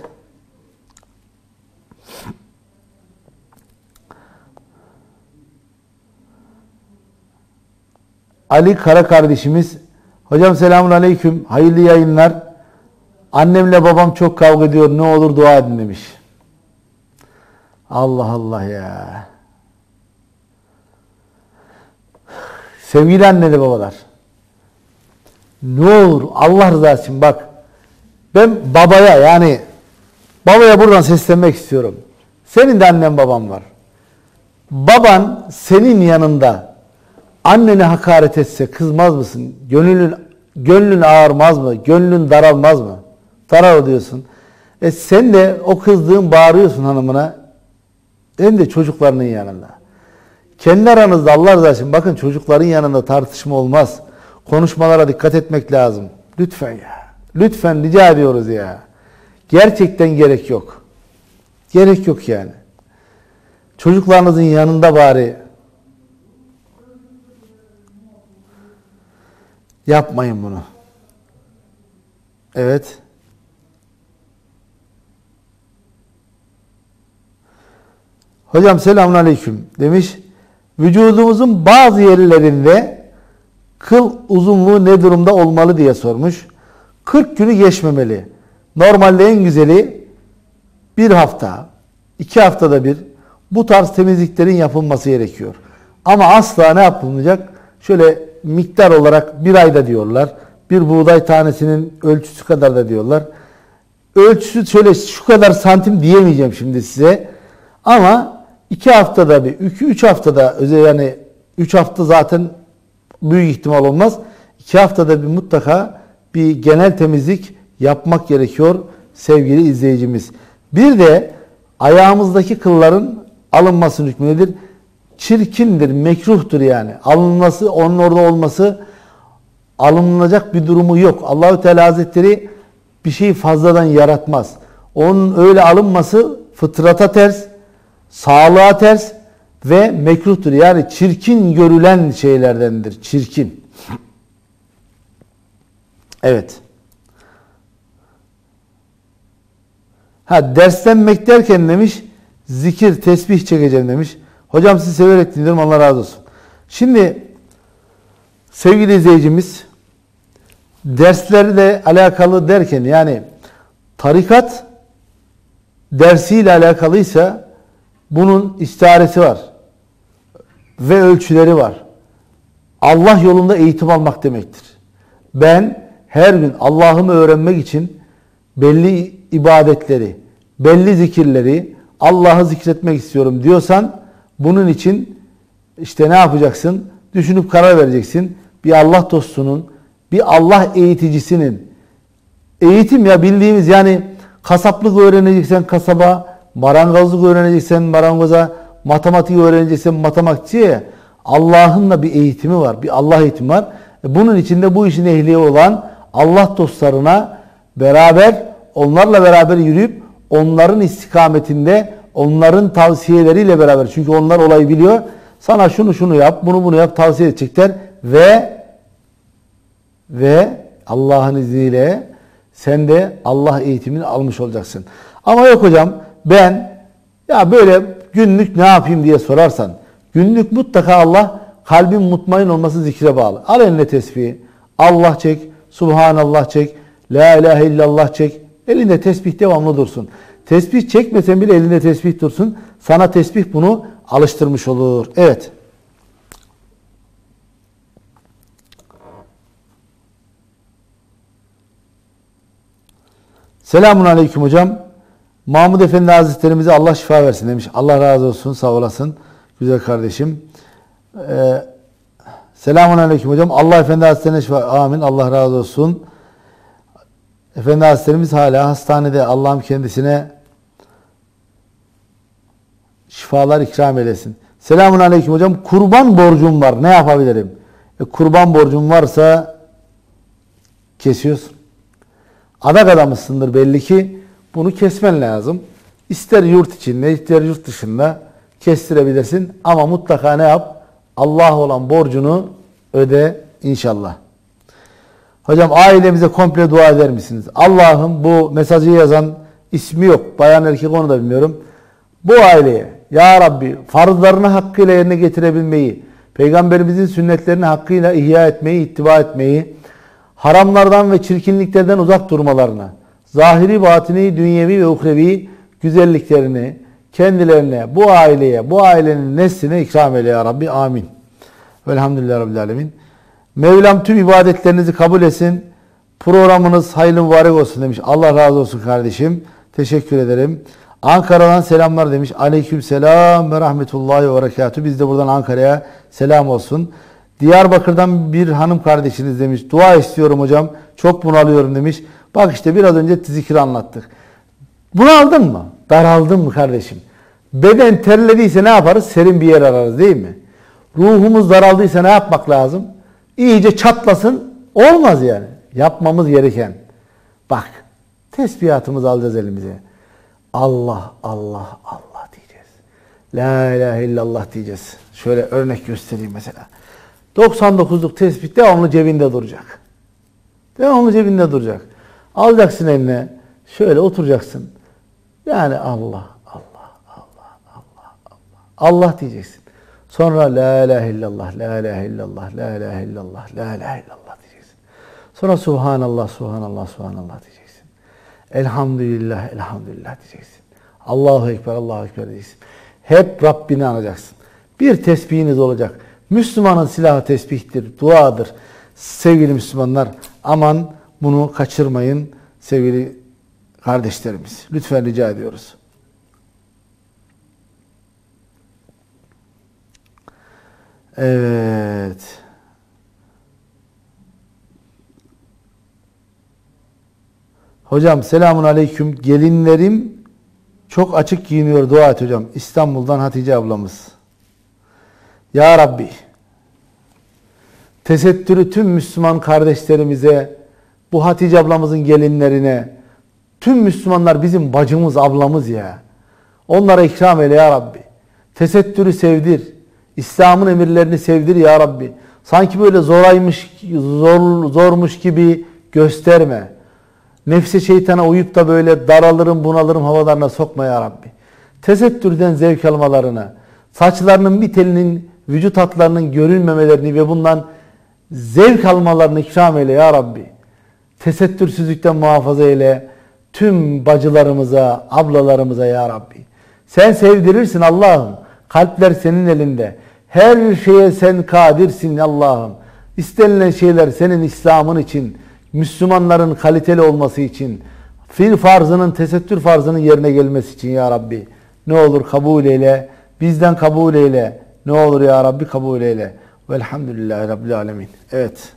Ali Kara kardeşimiz. Hocam selamun aleyküm. Hayırlı yayınlar. Annemle babam çok kavga ediyor. Ne olur dua edin demiş. Allah Allah ya. Sevgili anneler babalar. Ne olur Allah rızası için bak. Ben babaya, yani babaya buradan seslenmek istiyorum. Senin de annen baban var. Baban senin yanında annene hakaret etse kızmaz mısın? Gönlün, gönlün ağırmaz mı? Gönlün daralmaz mı? Darar diyorsun. E sen de o kızdığın bağırıyorsun hanımına. Hem de çocuklarının yanında. Kendi aranızda Allah rızası için bakın, çocukların yanında tartışma olmaz. Konuşmalara dikkat etmek lazım. Lütfen ya. Lütfen rica ediyoruz ya. Gerçekten gerek yok. Gerek yok yani. Çocuklarınızın yanında bari yapmayın bunu. Evet. Hocam selamun aleyküm demiş. Vücudumuzun bazı yerlerinde kıl uzunluğu ne durumda olmalı diye sormuş. kırk günü geçmemeli. Normalde en güzeli bir hafta, iki haftada bir bu tarz temizliklerin yapılması gerekiyor. Ama asla ne yapılmayacak? Şöyle miktar olarak bir ayda diyorlar. Bir buğday tanesinin ölçüsü kadar da diyorlar. Ölçüsü şöyle şu kadar santim diyemeyeceğim şimdi size. Ama iki haftada bir, iki üç haftada özel, yani üç hafta zaten büyük ihtimal olmaz. iki haftada bir mutlaka bir genel temizlik yapmak gerekiyor sevgili izleyicimiz. Bir de ayağımızdaki kılların alınması hükmü nedir? Çirkindir, mekruhtur yani. Alınması, onun orada olması alınacak bir durumu yok. Allahü Teala Hazretleri bir şeyi fazladan yaratmaz. Onun öyle alınması fıtrata ters, sağlığa ters ve mekruhtur. Yani çirkin görülen şeylerdendir. Çirkin. Evet. Ha, derslenmek derken demiş, zikir, tesbih çekeceğim demiş. Hocam sizi severek dinliyorum, Allah razı olsun. Şimdi sevgili izleyicimiz, derslerle alakalı derken, yani tarikat dersiyle alakalıysa bunun istiharesi var ve ölçüleri var. Allah yolunda eğitim almak demektir. Ben her gün Allah'ımı öğrenmek için belli ibadetleri, belli zikirleri, Allah'ı zikretmek istiyorum diyorsan, bunun için işte ne yapacaksın? Düşünüp karar vereceksin. Bir Allah dostunun, bir Allah eğiticisinin, eğitim ya bildiğimiz, yani kasaplık öğreneceksen kasaba, marangozluk öğreneceksen marangoza, matematik öğreneceksen matematikçiye, Allah'ın da bir eğitimi var. Bir Allah eğitimi var. Bunun içinde bu işin ehli olan Allah dostlarına beraber, onlarla beraber yürüyüp onların istikametinde, onların tavsiyeleriyle beraber, çünkü onlar olayı biliyor. Sana şunu şunu yap, bunu bunu yap tavsiye edecekler ve ve Allah'ın izniyle sen de Allah eğitimini almış olacaksın. Ama yok hocam ben ya böyle günlük ne yapayım diye sorarsan günlük mutlaka Allah kalbin mutmain olması zikre bağlı. Al eline tesbihi. Allah çek. Subhanallah çek. La ilahe illallah çek. Elinde tesbih devamlı dursun. Tesbih çekmesen bile elinde tesbih dursun. Sana tesbih bunu alıştırmış olur. Evet. Selamun aleyküm hocam. Mahmud Efendi Hazretlerimize Allah şifa versin demiş. Allah razı olsun, sağ olasın. Güzel kardeşim. Ee, Selamun aleyküm hocam. Allah Efendi Hazretlerine şifa. Amin. Allah razı olsun. Efendi Hazretlerimiz hala hastanede. Allah'ım kendisine şifalar ikram eylesin. Selamun aleyküm hocam. Kurban borcum var. Ne yapabilirim? E, kurban borcum varsa kesiyorsun. Adak adamısındır belli ki. Bunu kesmen lazım. İster yurt içinde, ister yurt dışında kestirebilirsin. Ama mutlaka ne yap? Allah olan borcunu öde inşallah. Hocam ailemize komple dua eder misiniz? Allah'ım bu mesajı yazan ismi yok. Bayan erkek onu da bilmiyorum. Bu aileye Ya Rabbi farzlarını hakkıyla yerine getirebilmeyi, Peygamberimizin sünnetlerini hakkıyla ihya etmeyi, ittiba etmeyi, haramlardan ve çirkinliklerden uzak durmalarına, zahiri, batini, dünyevi ve uhrevi güzelliklerini kendilerine, bu aileye, bu ailenin nesline ikram eyle ya Rabbi. Amin. Velhamdülillah Rabbil Alemin. Mevlam tüm ibadetlerinizi kabul etsin. Programınız hayırlı mübarek olsun demiş. Allah razı olsun kardeşim. Teşekkür ederim. Ankara'dan selamlar demiş. Aleyküm selam ve rahmetullahi ve berekatuhu. Biz de buradan Ankara'ya selam olsun. Diyarbakır'dan bir hanım kardeşiniz demiş. Dua istiyorum hocam. Çok bunalıyorum demiş. Bak işte biraz önce zikri anlattık. Bunaldın mı? Daraldın mı kardeşim? Beden terlediyse ne yaparız? Serin bir yer ararız değil mi? Ruhumuz daraldıysa ne yapmak lazım? İyice çatlasın. Olmaz yani. Yapmamız gereken. Bak. Tesbihatımızı alacağız elimize. Allah, Allah, Allah diyeceğiz. La ilahe illallah diyeceğiz. Şöyle örnek göstereyim mesela. doksan dokuzluk tesbih devamlı cebinde duracak. Devamlı cebinde duracak. Alacaksın eline. Şöyle oturacaksın. Yani Allah, Allah, Allah, Allah, Allah. Allah diyeceksin. Sonra la ilahe illallah, la ilahe illallah, la ilahe illallah, la ilahe illallah diyeceksin. Sonra subhanallah, subhanallah, subhanallah diyeceksin. Elhamdülillah, elhamdülillah diyeceksin. Allahu Ekber, Allahu Ekber diyeceksin. Hep Rabbini anacaksın. Bir tesbihiniz olacak. Müslümanın silahı tesbihtir, duadır. Sevgili Müslümanlar, aman bunu kaçırmayın sevgili kardeşlerimiz. Lütfen rica ediyoruz. Evet. Hocam selamun aleyküm. Gelinlerim çok açık giyiniyor. Dua et hocam. İstanbul'dan Hatice ablamız. Ya Rabbi tesettürü tüm Müslüman kardeşlerimize, bu Hatice ablamızın gelinlerine, tüm Müslümanlar bizim bacımız, ablamız ya. Onlara ikram eyle ya Rabbi. Tesettürü sevdir. İslam'ın emirlerini sevdir ya Rabbi. Sanki böyle zoraymış, zor, zormuş gibi gösterme. Nefse şeytana uyup da böyle daralırım, bunalırım havalarına sokma ya Rabbi. Tesettürden zevk almalarına, saçlarının bir telinin, vücut hatlarının görünmemelerini ve bundan zevk almalarını ikram eyle ya Rabbi. Tesettürsüzlükten muhafaza eyle tüm bacılarımıza, ablalarımıza ya Rabbi. Sen sevdirirsin Allah'ım. Kalpler senin elinde. Her şeye sen kadirsin Allah'ım. İstenilen şeyler senin İslam'ın için, Müslümanların kaliteli olması için, fil farzının, tesettür farzının yerine gelmesi için ya Rabbi. Ne olur kabul eyle. Bizden kabul eyle. Ne olur ya Rabbi kabul eyle. Velhamdülillahi Rabbil Alemin. Evet.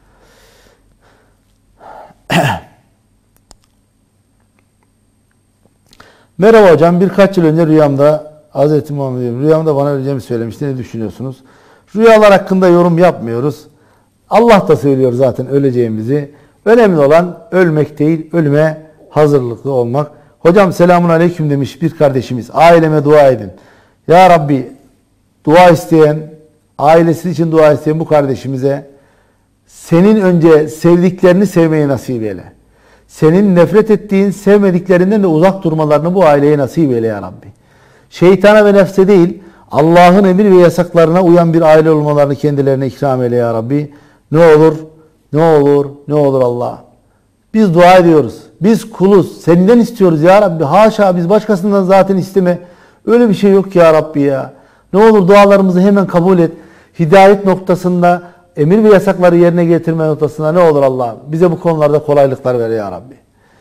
Merhaba hocam. Birkaç yıl önce rüyamda Hazreti Muhammed rüyamda bana öleceğimi söylemişti. Ne düşünüyorsunuz? Rüyalar hakkında yorum yapmıyoruz. Allah da söylüyor zaten öleceğimizi. Önemli olan ölmek değil, ölüme hazırlıklı olmak. Hocam selamun aleyküm demiş bir kardeşimiz. Aileme dua edin. Ya Rabbi dua isteyen, ailesi için dua isteyen bu kardeşimize senin önce sevdiklerini sevmeyi nasip eyle. Senin nefret ettiğin, sevmediklerinden de uzak durmalarını bu aileye nasip eyle ya Rabbi. Şeytana ve nefse değil, Allah'ın emir ve yasaklarına uyan bir aile olmalarını kendilerine ikram eyle ya Rabbi. Ne olur, ne olur, ne olur Allah. Biz dua ediyoruz. Biz kuluz. Senden istiyoruz ya Rabbi. Haşa biz başkasından zaten isteme. Öyle bir şey yok ya Rabbi ya. Ne olur dualarımızı hemen kabul et. Hidayet noktasında, emir ve yasakları yerine getirme noktasında ne olur Allah. Bize bu konularda kolaylıklar ver ya Rabbi.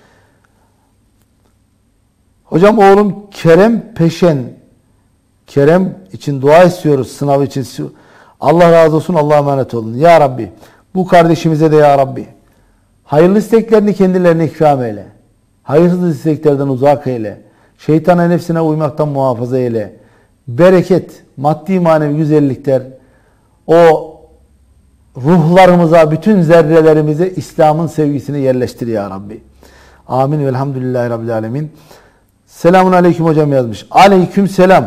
Hocam oğlum Kerem Peşen. Kerem için dua istiyoruz. Sınav için. Allah razı olsun. Allah'a emanet olun. Ya Rabbi. Bu kardeşimize de ya Rabbi. Hayırlı isteklerini kendilerine ikram eyle. Hayırsız isteklerden uzak eyle. Şeytana nefsine uymaktan muhafaza eyle. Bereket, maddi manevi güzellikler, o ruhlarımıza, bütün zerrelerimize İslam'ın sevgisini yerleştir ya Rabbi. Amin. Velhamdülillahi Rabbil Alemin. Selamun Aleyküm hocam yazmış. Aleyküm selam.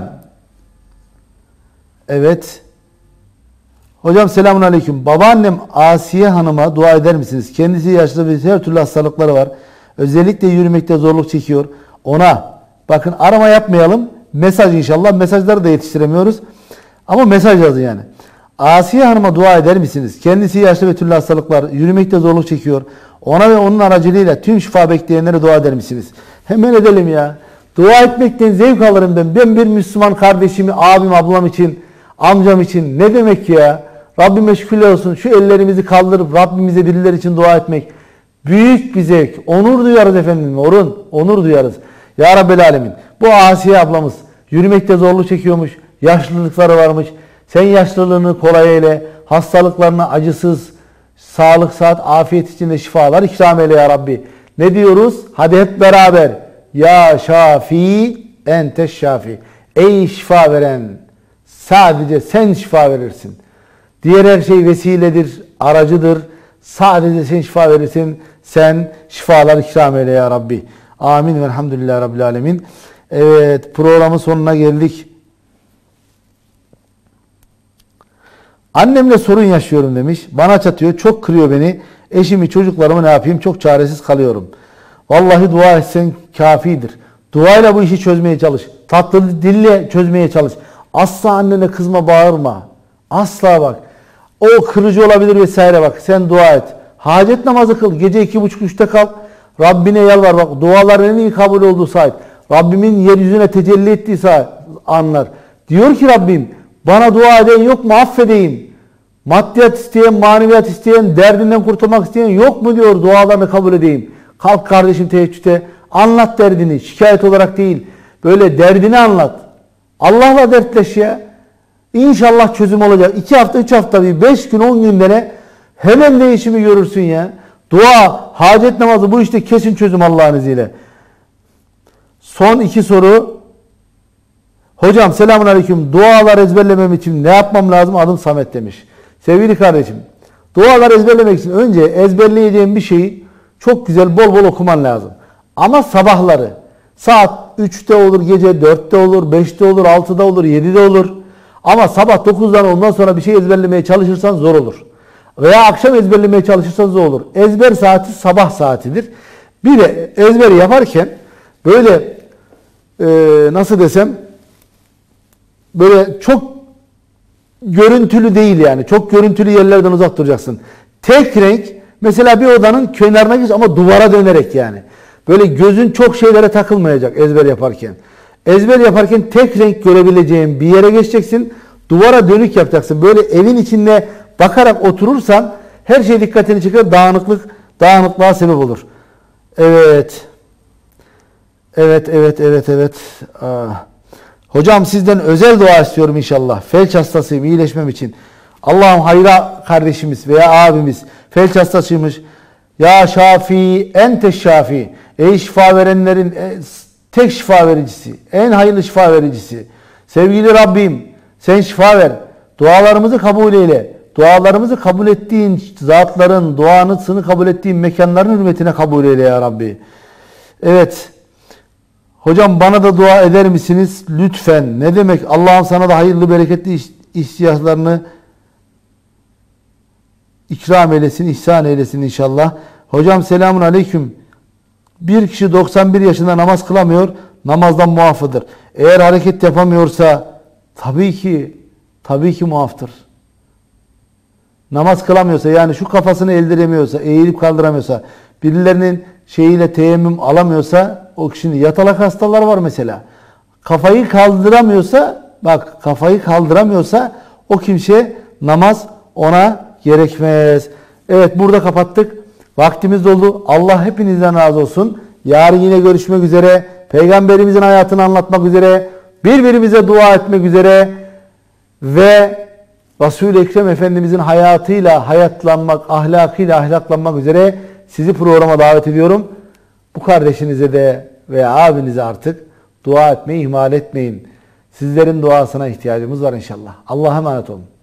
Evet. Hocam selamun aleyküm. Babaannem Asiye Hanım'a dua eder misiniz? Kendisi yaşlı ve her türlü hastalıkları var. Özellikle yürümekte zorluk çekiyor. Ona bakın arama yapmayalım. Mesaj inşallah. Mesajları da yetiştiremiyoruz. Ama mesaj yazın yani. Asiye Hanım'a dua eder misiniz? Kendisi yaşlı ve türlü hastalıklar, yürümekte zorluk çekiyor. Ona ve onun aracılığıyla tüm şifa bekleyenlere dua eder misiniz? Hemen edelim ya. Dua etmekten zevk alırım ben. Ben bir Müslüman kardeşimi, abim, ablam için, amcam için ne demek ya? Rabbime şükürler olsun. Şu ellerimizi kaldırıp Rabbimize birileri için dua etmek büyük bir zevk. Onur duyarız efendim. Orun, onur duyarız. Ya Rabbel Alemin. Bu Asiye ablamız yürümekte zorluk çekiyormuş. Yaşlılıkları varmış. Sen yaşlılığını kolay eyle. Hastalıklarına acısız, sağlık, saat, afiyet içinde şifalar ikram eyle ya Rabbi. Ne diyoruz? Hadi hep beraber. Ya Şafi ente şafi. Ey şifa veren. Sadece sen şifa verirsin. Diğer her şey vesiledir, aracıdır. Sadece sen şifa verirsin. Sen şifalar ikram eyle ya Rabbi. Amin. Velhamdülillahi Rabbil Alemin. Evet, programın sonuna geldik. Annemle sorun yaşıyorum demiş. Bana çatıyor, çok kırıyor beni. Eşimi, çocuklarımı ne yapayım? Çok çaresiz kalıyorum. Vallahi dua etsen kafidir. Duayla bu işi çözmeye çalış. Tatlı dille çözmeye çalış. Asla annene kızma, bağırma. Asla bak. O kırıcı olabilir vesaire bak. Sen dua et. Hacet namazı kıl. Gece iki buçuk üçte kalk. Rabbine yalvar. Bak duaların en iyi kabul olduğu saat. Rabbimin yeryüzüne tecelli ettiği saat anlar. Diyor ki Rabbim bana dua eden yok mu affedeyim. Maddiyat isteyen, maneviyat isteyen, derdinden kurtulmak isteyen yok mu diyor, dualarını kabul edeyim. Kalk kardeşim teheccüde, anlat derdini, şikayet olarak değil. Böyle derdini anlat. Allah'la dertleş ya. İnşallah çözüm olacak. iki hafta, üç hafta, bir beş gün, on günde ne? Hemen değişimi görürsün ya. Dua, hacet namazı bu işte kesin çözüm Allah'ın izniyle. Son iki soru. Hocam selamun aleyküm. Dualar ezberlemem için ne yapmam lazım? Adım Samet demiş. Sevgili kardeşim, dualar ezberlemek için önce ezberleyeceğin bir şeyi çok güzel bol bol okuman lazım. Ama sabahları saat üçte olur, gece dörtte olur, beşte olur, altıda olur, yedide olur. Ama sabah dokuzdan ondan sonra bir şey ezberlemeye çalışırsan zor olur. Veya akşam ezberlemeye çalışırsan zor olur. Ezber saati sabah saatidir. Bir de ezber yaparken böyle e, nasıl desem böyle çok görüntülü değil yani. Çok görüntülü yerlerden uzak duracaksın. Tek renk mesela bir odanın kenarına git ama duvara dönerek yani. Böyle gözün çok şeylere takılmayacak ezber yaparken. Ezber yaparken tek renk görebileceğin bir yere geçeceksin. Duvara dönük yapacaksın. Böyle evin içinde bakarak oturursan her şey dikkatini çeker. Dağınıklık, dağınıklığa sebep olur. Evet. Evet, evet, evet, evet. Ah. Hocam sizden özel dua istiyorum inşallah. Felç hastasıyım, iyileşmem için. Allah'ım hayra kardeşimiz veya abimiz felç hastasıymış. Ya Şafi, ente şafi. Ey şifa verenlerin tek şifa vericisi, en hayırlı şifa vericisi. Sevgili Rabbim, sen şifa ver. Dualarımızı kabul eyle. Dualarımızı kabul ettiğin zatların, duanısını kabul ettiğin mekanların hürmetine kabul eyle ya Rabbi. Evet. Hocam bana da dua eder misiniz? Lütfen. Ne demek? Allah'ım sana da hayırlı, bereketli ihtiyaçlarını ikram eylesin, ihsan eylesin inşallah. Hocam selamun aleyküm. Bir kişi doksan bir yaşında namaz kılamıyor, namazdan muafıdır. Eğer hareket yapamıyorsa tabii ki, tabii ki muaftır. Namaz kılamıyorsa, yani şu kafasını eldiremiyorsa, eğilip kaldıramıyorsa, birilerinin şeyiyle teyemmüm alamıyorsa, o kişinin yatalak hastalar var mesela. Kafayı kaldıramıyorsa, bak kafayı kaldıramıyorsa o kimse namaz ona gerekmez. Evet, burada kapattık. Vaktimiz doldu. Allah hepinizden razı olsun. Yarın yine görüşmek üzere. Peygamberimizin hayatını anlatmak üzere. Birbirimize dua etmek üzere. Ve Resul-i Ekrem Efendimizin hayatıyla hayatlanmak, ahlakıyla ahlaklanmak üzere sizi programa davet ediyorum. Bu kardeşinize de veya abinize artık dua etmeyi ihmal etmeyin. Sizlerin duasına ihtiyacımız var inşallah. Allah'a emanet olun.